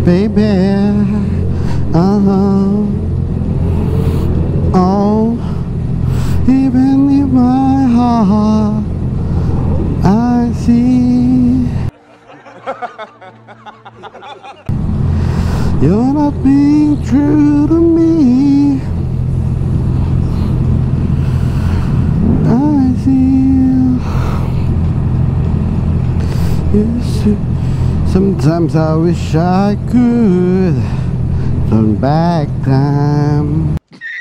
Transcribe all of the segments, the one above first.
baby. Oh, even in my heart I see you're not being true to me. I see you. Sometimes I wish I could turn back time.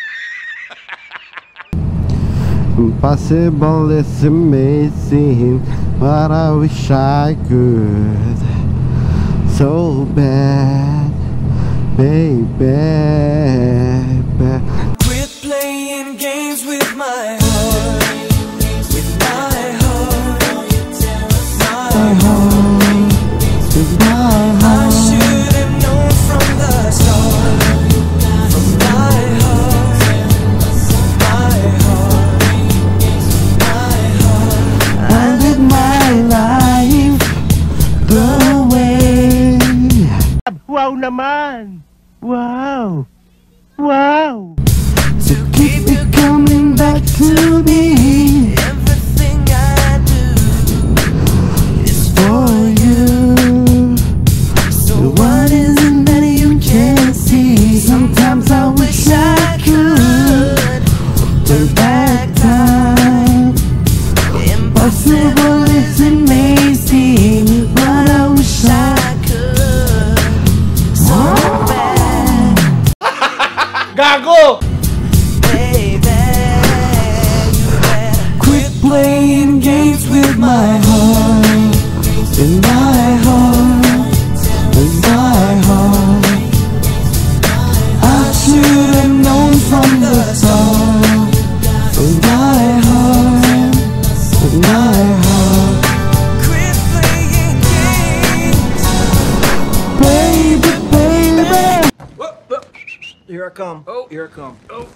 Impossible, it's amazing, but I wish I could so bad, baby. Quit playing games with my heart, with my heart, my heart, with my heart. I should have known from the start, from my heart, my heart, my heart. I live my life the way. Wow naman! Wow! Wow! To keep you coming back to me. Everything I do is For you, so what is it that you can't see? Sometimes I wish I could turn back time. Impossible, it's amazing, but I wish I could so bad, Gago! baby. You better quit playing games with my heart, in my heart, in my heart. I should have known from the start, in my heart, in my heart. quit playing games. Baby, baby. Here I come. Oh, here I come. Oh.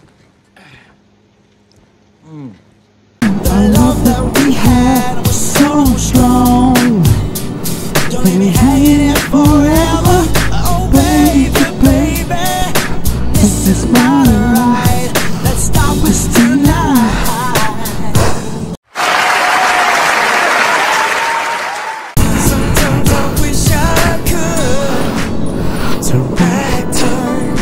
The love that we had was so strong. Don't be hanging it forever. Oh baby, baby, This is my right. let's stop this tonight. Sometimes I wish I could turn back time.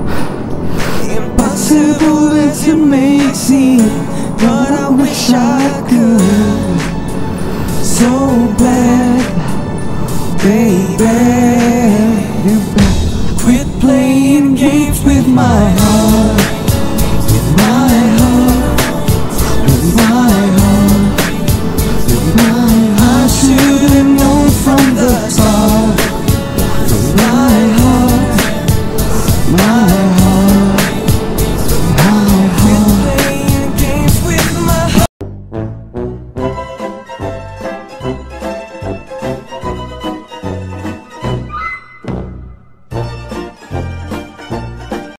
Impossible, It's amazing, but I wish I could so bad, baby.